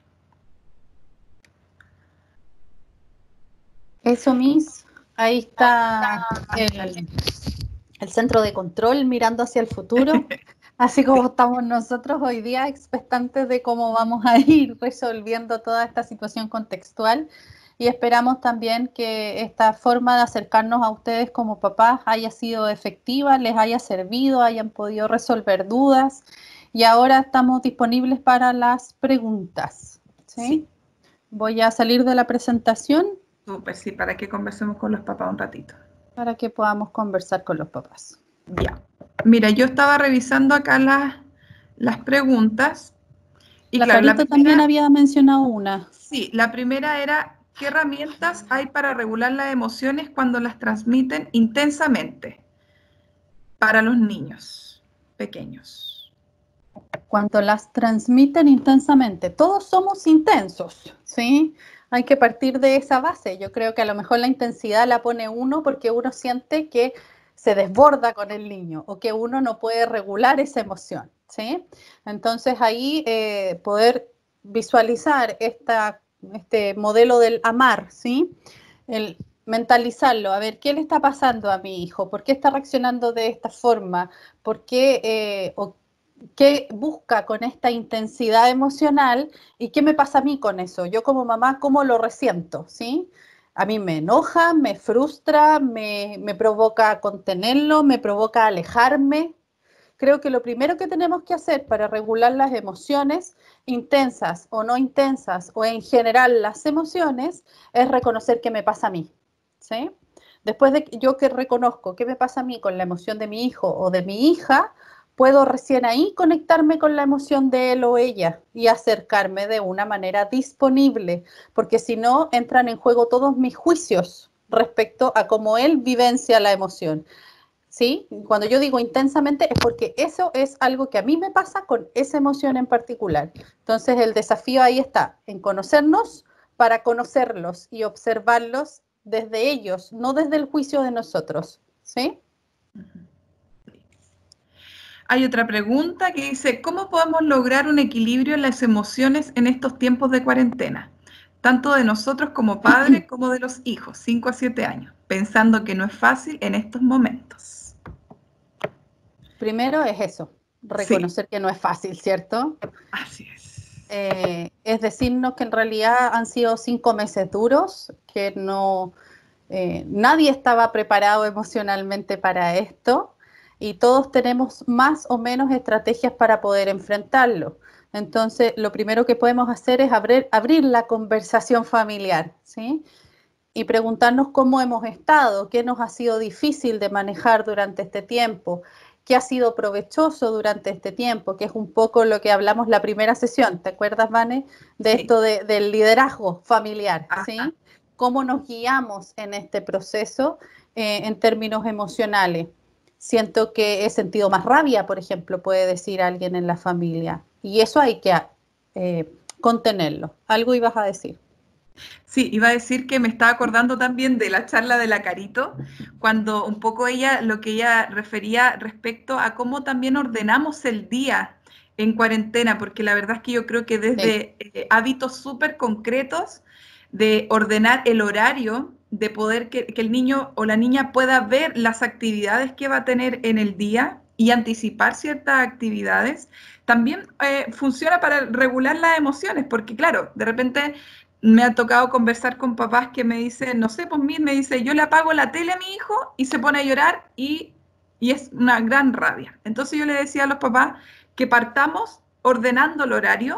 Eso, Miss, ahí está el, el centro de control mirando hacia el futuro, así como estamos nosotros hoy día expectantes de cómo vamos a ir resolviendo toda esta situación contextual, y esperamos también que esta forma de acercarnos a ustedes como papás haya sido efectiva, les haya servido, hayan podido resolver dudas, y ahora estamos disponibles para las preguntas, ¿sí? Sí. Voy a salir de la presentación. Súper, sí, para que conversemos con los papás un ratito. Para que podamos conversar con los papás. Ya. Mira, yo estaba revisando acá las, las preguntas. Y la claro, Carita la primera, también había mencionado una. Sí, la primera era, ¿qué herramientas hay para regular las emociones cuando las transmiten intensamente para los niños pequeños? Cuando las transmiten intensamente. Todos somos intensos, ¿sí? Hay que partir de esa base. Yo creo que a lo mejor la intensidad la pone uno porque uno siente que se desborda con el niño o que uno no puede regular esa emoción, ¿sí? Entonces ahí eh, poder visualizar esta, este modelo del amar, ¿sí? El mentalizarlo, a ver, ¿qué le está pasando a mi hijo? ¿Por qué está reaccionando de esta forma? ¿Por qué, eh, o qué busca con esta intensidad emocional y qué me pasa a mí con eso? Yo como mamá, ¿cómo lo resiento? ¿Sí? A mí me enoja, me frustra, me, me provoca contenerlo, me provoca alejarme. Creo que lo primero que tenemos que hacer para regular las emociones, intensas o no intensas, o en general las emociones, es reconocer qué me pasa a mí, ¿sí? Después de que yo que reconozco qué me pasa a mí con la emoción de mi hijo o de mi hija, puedo recién ahí conectarme con la emoción de él o ella y acercarme de una manera disponible, porque si no, entran en juego todos mis juicios respecto a cómo él vivencia la emoción. ¿Sí? Cuando yo digo intensamente es porque eso es algo que a mí me pasa con esa emoción en particular. Entonces el desafío ahí está, en conocernos para conocerlos y observarlos desde ellos, no desde el juicio de nosotros. ¿Sí? Hay otra pregunta que dice, ¿cómo podemos lograr un equilibrio en las emociones en estos tiempos de cuarentena? Tanto de nosotros como padres como de los hijos, cinco a siete años, pensando que no es fácil en estos momentos. Primero es eso, reconocer sí. que no es fácil, ¿cierto? Así es. Eh, es decirnos que en realidad han sido cinco meses duros, que no, eh, nadie estaba preparado emocionalmente para esto, y todos tenemos más o menos estrategias para poder enfrentarlo. Entonces, lo primero que podemos hacer es abrir, abrir la conversación familiar, ¿sí? Y preguntarnos cómo hemos estado, qué nos ha sido difícil de manejar durante este tiempo, qué ha sido provechoso durante este tiempo, que es un poco lo que hablamos la primera sesión. ¿Te acuerdas, Vane? De sí. esto de, del liderazgo familiar, ¿sí? Ajá. Cómo nos guiamos en este proceso eh, en términos emocionales. Siento que he sentido más rabia, por ejemplo, puede decir alguien en la familia. Y eso hay que eh, contenerlo. ¿Algo ibas a decir? Sí, iba a decir que me estaba acordando también de la charla de la Carito, cuando un poco ella, lo que ella refería respecto a cómo también ordenamos el día en cuarentena, porque la verdad es que yo creo que desde sí. eh, hábitos súper concretos de ordenar el horario, de poder que, que el niño o la niña pueda ver las actividades que va a tener en el día y anticipar ciertas actividades, también eh, funciona para regular las emociones, porque claro, de repente me ha tocado conversar con papás que me dicen, no sé, pues mí me dice, yo le apago la tele a mi hijo y se pone a llorar y, y es una gran rabia. Entonces yo le decía a los papás que partamos ordenando el horario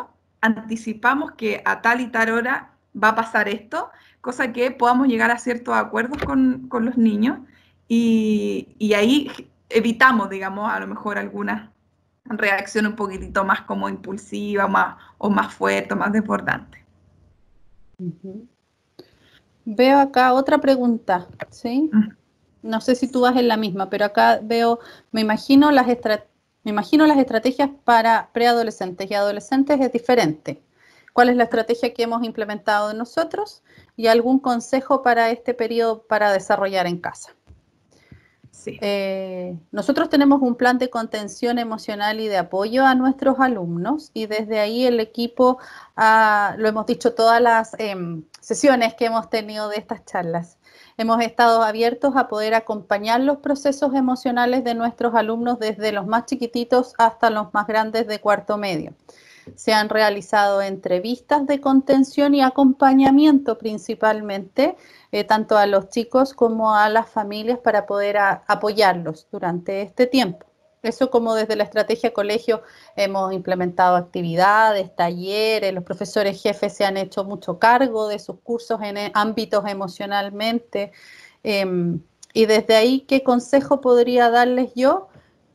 anticipamos que a tal y tal hora va a pasar esto, cosa que podamos llegar a ciertos acuerdos con, con los niños y, y ahí evitamos, digamos, a lo mejor alguna reacción un poquitito más como impulsiva más, o más fuerte, o más desbordante. Uh-huh. Veo acá otra pregunta, ¿sí? Uh-huh. No sé si tú vas en la misma, pero acá veo, me imagino las, estra- me imagino las estrategias para preadolescentes y adolescentes es diferente. ¿Cuál es la estrategia que hemos implementado nosotros? Y algún consejo para este periodo para desarrollar en casa. Sí. Eh, nosotros tenemos un plan de contención emocional y de apoyo a nuestros alumnos y desde ahí el equipo, ah, lo hemos dicho todas las eh, sesiones que hemos tenido de estas charlas, hemos estado abiertos a poder acompañar los procesos emocionales de nuestros alumnos desde los más chiquititos hasta los más grandes de cuarto medio. Se han realizado entrevistas de contención y acompañamiento principalmente, eh, tanto a los chicos como a las familias para poder a, apoyarlos durante este tiempo. Eso como desde la estrategia colegio hemos implementado actividades, talleres, los profesores jefes se han hecho mucho cargo de sus cursos en ámbitos emocionalmente. Eh, y desde ahí, ¿qué consejo podría darles yo?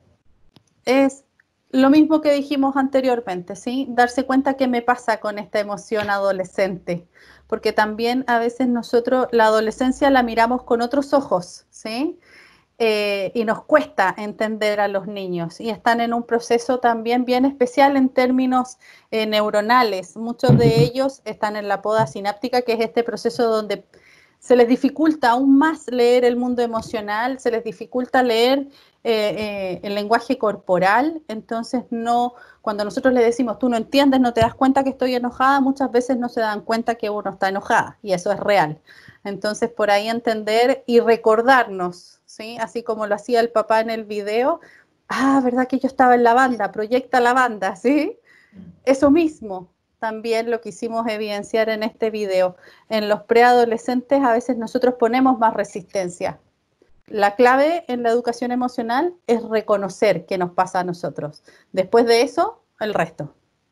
Es lo mismo que dijimos anteriormente, ¿sí? Darse cuenta qué me pasa con esta emoción adolescente, porque también a veces nosotros la adolescencia la miramos con otros ojos, ¿sí? Eh, y nos cuesta entender a los niños y están en un proceso también bien especial en términos eh, neuronales. Muchos de ellos están en la poda sináptica, que es este proceso donde se les dificulta aún más leer el mundo emocional, se les dificulta leer eh, eh, el lenguaje corporal, entonces no, cuando nosotros les decimos tú no entiendes, no te das cuenta que estoy enojada, muchas veces no se dan cuenta que uno está enojada y eso es real. Entonces por ahí entender y recordarnos, ¿sí? Así como lo hacía el papá en el video, ah, verdad que yo estaba en la banda, proyecta la banda, ¿sí? Eso mismo. También lo quisimos evidenciar en este video. En los preadolescentes a veces nosotros ponemos más resistencia. La clave en la educación emocional es reconocer qué nos pasa a nosotros. Después de eso, el resto.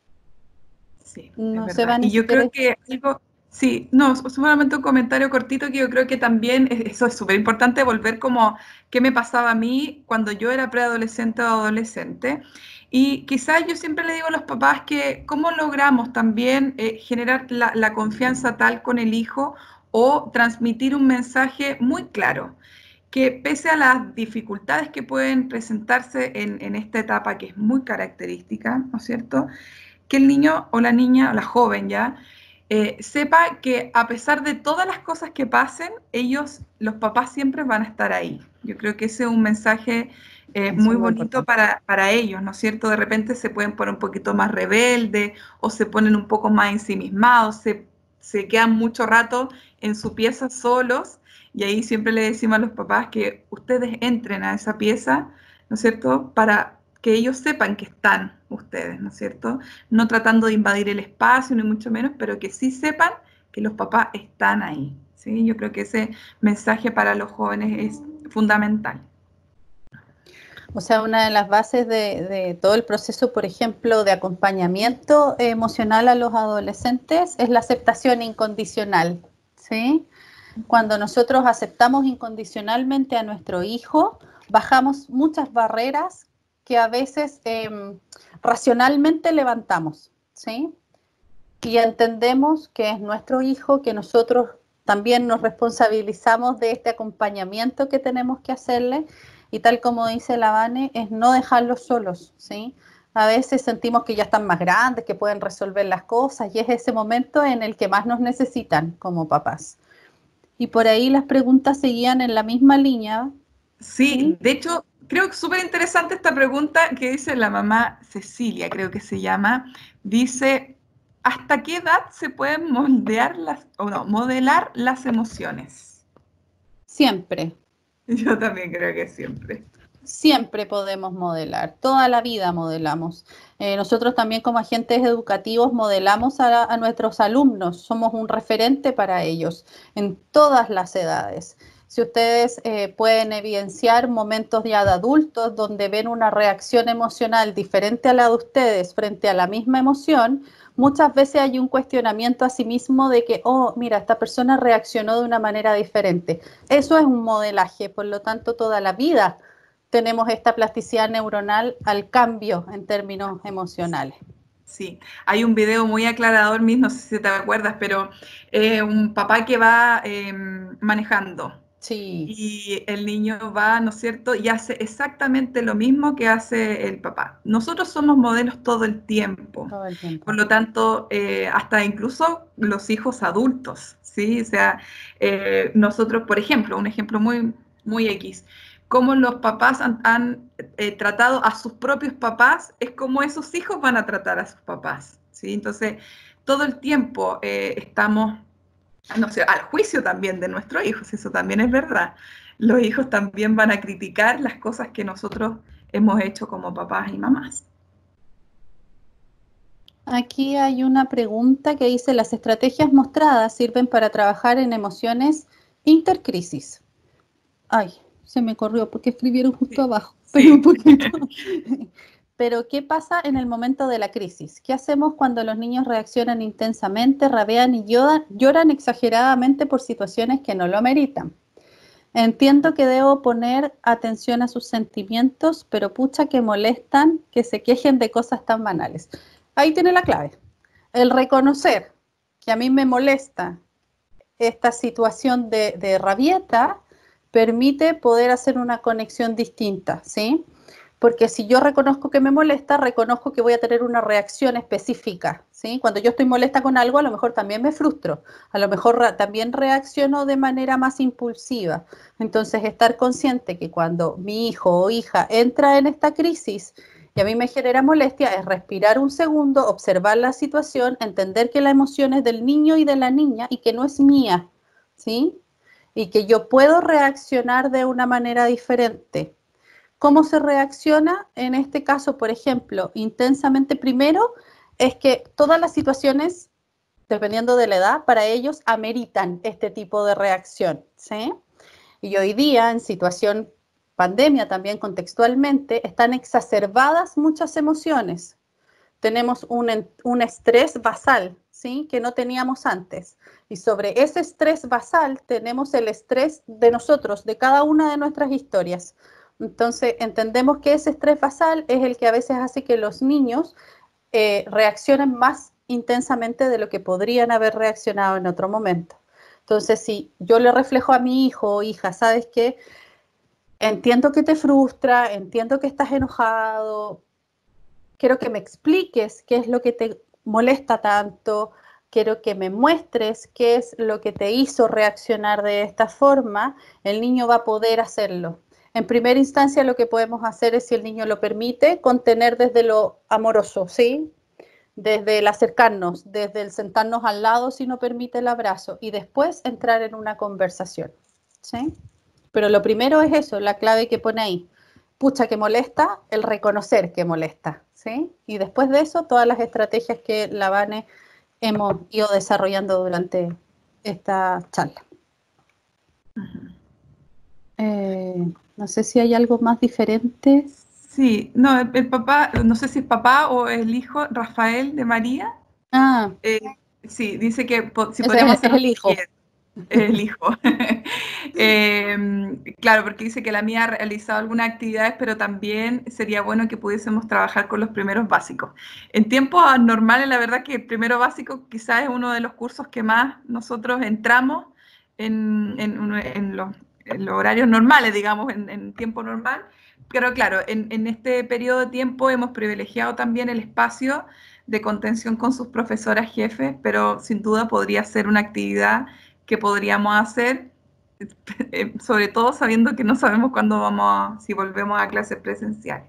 Sí, no es se verdad. van Y yo creo quieres... que algo, sí, no, solamente un comentario cortito que yo creo que también, eso es súper importante, volver como qué me pasaba a mí cuando yo era preadolescente o adolescente. Y quizás yo siempre le digo a los papás que cómo logramos también eh, generar la, la confianza tal con el hijo o transmitir un mensaje muy claro, que pese a las dificultades que pueden presentarse en, en esta etapa que es muy característica, ¿no es cierto?, que el niño o la niña o la joven ya eh, sepa que a pesar de todas las cosas que pasen, ellos, los papás siempre van a estar ahí. Yo creo que ese es un mensaje eh, muy bonito para, para ellos, ¿no es cierto? De repente se pueden poner un poquito más rebeldes o se ponen un poco más ensimismados, se, se quedan mucho rato en su pieza solos y ahí siempre le decimos a los papás que ustedes entren a esa pieza, ¿no es cierto?, para que ellos sepan que están ustedes, ¿no es cierto? No tratando de invadir el espacio, ni mucho menos, pero que sí sepan que los papás están ahí, ¿sí? Yo creo que ese mensaje para los jóvenes es fundamental. O sea, una de las bases de, de todo el proceso, por ejemplo, de acompañamiento emocional a los adolescentes es la aceptación incondicional, ¿sí? Cuando nosotros aceptamos incondicionalmente a nuestro hijo, bajamos muchas barreras que a veces eh, racionalmente levantamos, ¿sí? Y entendemos que es nuestro hijo, que nosotros también nos responsabilizamos de este acompañamiento que tenemos que hacerle, y tal como dice la Vane, es no dejarlos solos, ¿sí? A veces sentimos que ya están más grandes, que pueden resolver las cosas, y es ese momento en el que más nos necesitan como papás. Y por ahí las preguntas seguían en la misma línea. Sí, ¿sí? De hecho, creo que es súper interesante esta pregunta que dice la mamá Cecilia, creo que se llama. Dice, ¿hasta qué edad se pueden moldear las, o no, modelar las emociones? Siempre. Yo también creo que siempre. Siempre podemos modelar, toda la vida modelamos. Eh, nosotros también como agentes educativos modelamos a, a nuestros alumnos, somos un referente para ellos en todas las edades. Si ustedes eh, pueden evidenciar momentos ya de adultos donde ven una reacción emocional diferente a la de ustedes frente a la misma emoción, muchas veces hay un cuestionamiento a sí mismo de que, oh, mira, esta persona reaccionó de una manera diferente. Eso es un modelaje, por lo tanto, toda la vida tenemos esta plasticidad neuronal al cambio en términos emocionales. Sí, hay un video muy aclarador, Miss, no sé si te acuerdas, pero eh, un papá que va eh, manejando Sí. y el niño va, ¿no es cierto?, y hace exactamente lo mismo que hace el papá. Nosotros somos modelos todo el tiempo, Todo el tiempo. por lo tanto, eh, hasta incluso los hijos adultos, ¿sí? O sea, eh, nosotros, por ejemplo, un ejemplo muy, muy X, cómo los papás han, han eh, tratado a sus propios papás, es como esos hijos van a tratar a sus papás, ¿sí? Entonces, todo el tiempo eh, estamos, no sé, al juicio también de nuestros hijos, eso también es verdad. Los hijos también van a criticar las cosas que nosotros hemos hecho como papás y mamás. Aquí hay una pregunta que dice, las estrategias mostradas sirven para trabajar en emociones intercrisis. Ay, se me corrió porque escribieron justo Sí, abajo, sí. pero un poquito. Pero, ¿qué pasa en el momento de la crisis? ¿Qué hacemos cuando los niños reaccionan intensamente, rabean y lloran, lloran exageradamente por situaciones que no lo ameritan? Entiendo que debo poner atención a sus sentimientos, pero pucha que molestan que se quejen de cosas tan banales. Ahí tiene la clave. El reconocer que a mí me molesta esta situación de, de rabieta permite poder hacer una conexión distinta, ¿sí? Porque si yo reconozco que me molesta, reconozco que voy a tener una reacción específica, ¿sí? Cuando yo estoy molesta con algo, a lo mejor también me frustro, a lo mejor re- también reacciono de manera más impulsiva. Entonces, estar consciente que cuando mi hijo o hija entra en esta crisis y a mí me genera molestia, es respirar un segundo, observar la situación, entender que la emoción es del niño y de la niña y que no es mía, ¿sí? Y que yo puedo reaccionar de una manera diferente. ¿Cómo se reacciona? En este caso, por ejemplo, intensamente primero, es que todas las situaciones, dependiendo de la edad, para ellos ameritan este tipo de reacción, ¿sí? Y hoy día, en situación pandemia también contextualmente, están exacerbadas muchas emociones. Tenemos un, un estrés basal, ¿sí? Que no teníamos antes. Y sobre ese estrés basal tenemos el estrés de nosotros, de cada una de nuestras historias. Entonces, entendemos que ese estrés basal es el que a veces hace que los niños eh, reaccionen más intensamente de lo que podrían haber reaccionado en otro momento. Entonces, si yo le reflejo a mi hijo o hija, ¿sabes qué? Entiendo que te frustra, entiendo que estás enojado, quiero que me expliques qué es lo que te molesta tanto, quiero que me muestres qué es lo que te hizo reaccionar de esta forma, el niño va a poder hacerlo. En primera instancia lo que podemos hacer es, si el niño lo permite, contener desde lo amoroso, ¿sí? Desde el acercarnos, desde el sentarnos al lado si no permite el abrazo y después entrar en una conversación, ¿sí? Pero lo primero es eso, la clave que pone ahí. Pucha que molesta, el reconocer que molesta, ¿sí? Y después de eso, todas las estrategias que la Vane hemos ido desarrollando durante esta charla. Eh, no sé si hay algo más diferente. Sí, no, el, el papá, no sé si es papá o el hijo, Rafael de María, Ah, eh, sí, dice que po- si ese podríamos es, hacer es lo el hijo. siguiente. El hijo. Eh, claro, porque dice que la mía ha realizado algunas actividades, pero también sería bueno que pudiésemos trabajar con los primeros básicos. En tiempos normales, la verdad que el primero básico quizás es uno de los cursos que más nosotros entramos en, en, en los, en los horarios normales, digamos, en, en tiempo normal. Pero claro, en, en este periodo de tiempo hemos privilegiado también el espacio de contención con sus profesoras jefes, pero sin duda podría ser una actividad que podríamos hacer, sobre todo sabiendo que no sabemos cuándo vamos a, si volvemos a clases presenciales.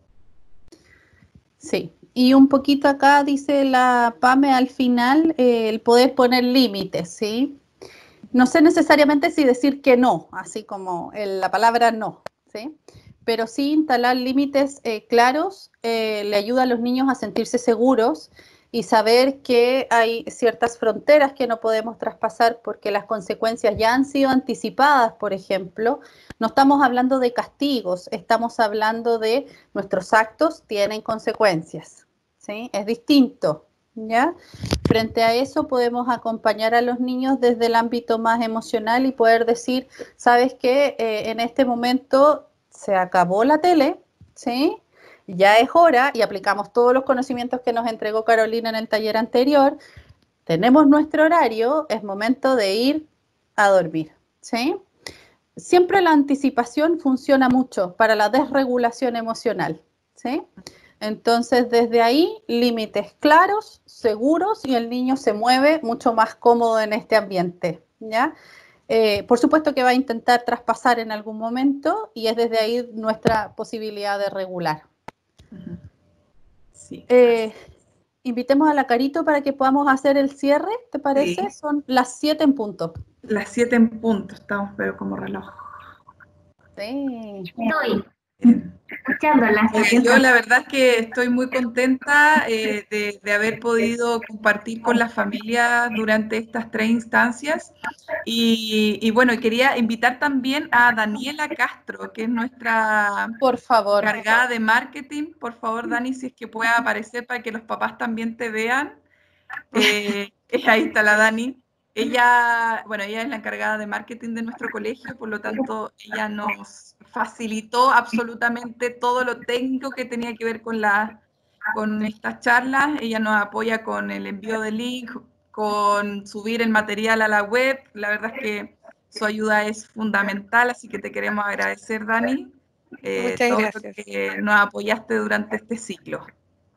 Sí, y un poquito acá dice la Pame al final, eh, el poder poner límites, ¿sí? No sé necesariamente si decir que no, así como el, la palabra no, ¿sí? Pero sí instalar límites eh, claros eh, le ayuda a los niños a sentirse seguros y saber que hay ciertas fronteras que no podemos traspasar porque las consecuencias ya han sido anticipadas, por ejemplo. No estamos hablando de castigos, estamos hablando de nuestros actos tienen consecuencias, ¿sí? Es distinto, ¿ya? Frente a eso podemos acompañar a los niños desde el ámbito más emocional y poder decir, ¿sabes qué? Eh, en este momento se acabó la tele, ¿sí? Ya es hora, y aplicamos todos los conocimientos que nos entregó Carolina en el taller anterior, tenemos nuestro horario, es momento de ir a dormir, ¿sí? Siempre la anticipación funciona mucho para la desregulación emocional, ¿sí? Entonces, desde ahí, límites claros, seguros, y el niño se mueve mucho más cómodo en este ambiente, ¿ya? Eh, por supuesto que va a intentar traspasar en algún momento, y es desde ahí nuestra posibilidad de regular. Sí. Eh, invitemos a la Carito para que podamos hacer el cierre, ¿te parece? Sí. Son las siete en punto. Las siete en punto, estamos pero como reloj. Sí. Estoy Bien. escuchándolas. Oye, yo la verdad es que estoy muy contenta eh, de, de haber podido compartir con la familia durante estas tres instancias y, y bueno, quería invitar también a Daniela Castro, que es nuestra Por favor. encargada de marketing. Por favor, Dani, si es que puede aparecer para que los papás también te vean. Eh, ahí está la Dani. Ella, bueno, ella es la encargada de marketing de nuestro colegio, por lo tanto, ella nos facilitó absolutamente todo lo técnico que tenía que ver con, la, con estas charlas. Ella nos apoya con el envío de link, con subir el material a la web. La verdad es que su ayuda es fundamental, así que te queremos agradecer, Dani, eh, Muchas todo gracias. lo que nos apoyaste durante este ciclo.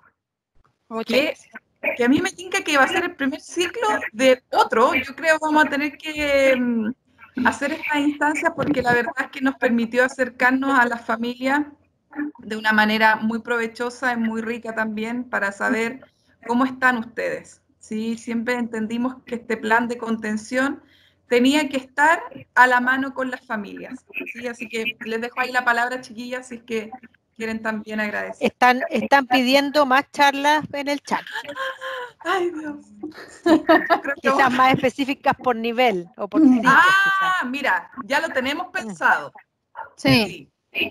Muchas Que, gracias. que a mí me tinca que va a ser el primer ciclo de otro. Yo creo que vamos a tener que um, hacer esta instancia porque la verdad es que nos permitió acercarnos a las familias de una manera muy provechosa y muy rica también para saber cómo están ustedes. ¿Sí? Siempre entendimos que este plan de contención tenía que estar a la mano con las familias. ¿Sí? Así que les dejo ahí la palabra, chiquillas, si es que quieren también agradecer. Están, están pidiendo más charlas en el chat. Ay, Dios. Sí, creo que Quizás vamos- más específicas por nivel o por ciclos, Ah, quizás. mira, ya lo tenemos pensado. Sí. Sí,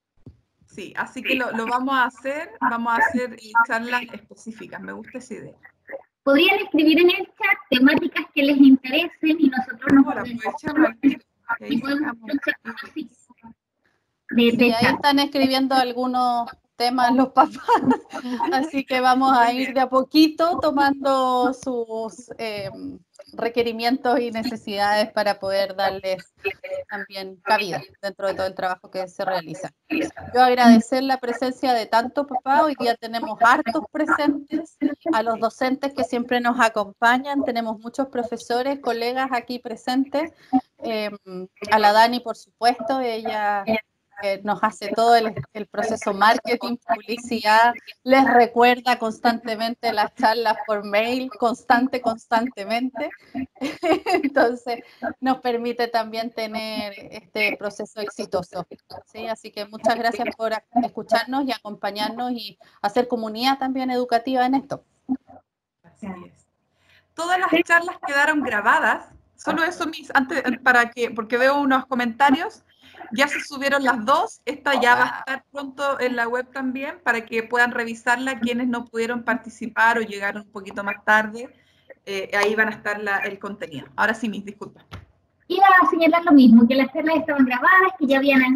sí, así que lo, lo vamos a hacer, vamos a hacer eh, charlas específicas, me gusta esa idea. Podrían escribir en el chat temáticas que les interesen y nosotros nos Ahora podemos, aprovechamos al tiro, que ahí y podemos sacamos. hacer un chat así, de, Sí, de ahí chat. están escribiendo algunos temas los papás, así que vamos a ir de a poquito tomando sus eh, requerimientos y necesidades para poder darles también cabida dentro de todo el trabajo que se realiza. Yo agradecer la presencia de tanto papá, hoy día tenemos hartos presentes, a los docentes que siempre nos acompañan, tenemos muchos profesores, colegas aquí presentes, eh, a la Dani por supuesto, ella eh, nos hace todo el, el proceso marketing, publicidad, les recuerda constantemente las charlas por mail, constante, constantemente. Entonces, nos permite también tener este proceso exitoso. ¿Sí? Así que muchas gracias por escucharnos y acompañarnos y hacer comunidad también educativa en esto. Así es. Todas las charlas quedaron grabadas, solo eso, mis, antes, para que, porque veo unos comentarios. Ya se subieron las dos, esta ya va a estar pronto en la web también para que puedan revisarla quienes no pudieron participar o llegaron un poquito más tarde. Eh, ahí van a estar la, el contenido. Ahora sí, mis disculpas. Iba a señalar lo mismo, que las charlas estaban grabadas, que ya habían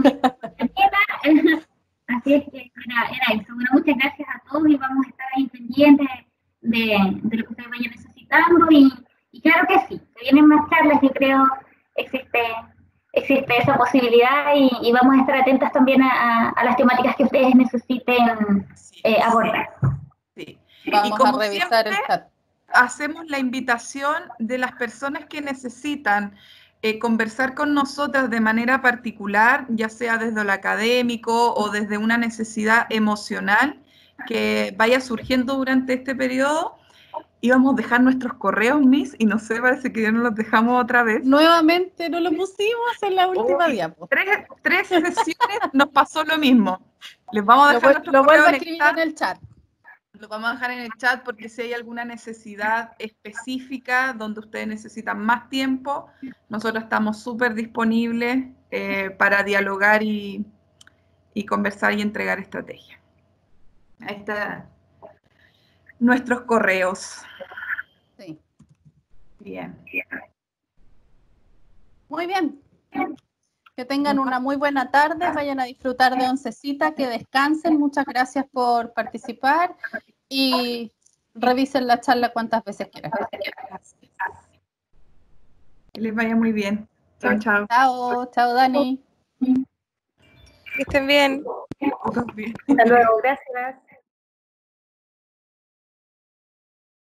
así es que era, era eso. Bueno, muchas gracias a todos y vamos a estar ahí pendientes de, de lo que ustedes vayan necesitando y, y claro que sí, que vienen más charlas, yo creo existe existe esa posibilidad y, y vamos a estar atentas también a, a, a las temáticas que ustedes necesiten Sí, eh, abordar. Sí. Vamos Y como a revisar siempre, el chat. hacemos la invitación de las personas que necesitan eh, conversar con nosotras de manera particular, ya sea desde lo académico o desde una necesidad emocional que vaya surgiendo durante este periodo. Íbamos a dejar nuestros correos, Miss, y no sé, parece que ya no los dejamos otra vez. Nuevamente no lo pusimos en la última Uy, diapo. Tres, tres sesiones nos pasó lo mismo. Les vamos a Lo, dejar vu- nuestros lo vuelvo correos a en el escribir chat. en el chat. Lo vamos a dejar en el chat porque si hay alguna necesidad específica donde ustedes necesitan más tiempo, nosotros estamos súper disponibles eh, para dialogar y, y conversar y entregar estrategias. Ahí está nuestros correos. Sí. Bien. Muy bien. Que tengan una muy buena tarde, vayan a disfrutar de oncecita, que descansen. Muchas gracias por participar y revisen la charla cuantas veces quieran. Que les vaya muy bien. Chao, chao. Chao, chao Dani. Que estén bien. Todos bien. Hasta luego, gracias.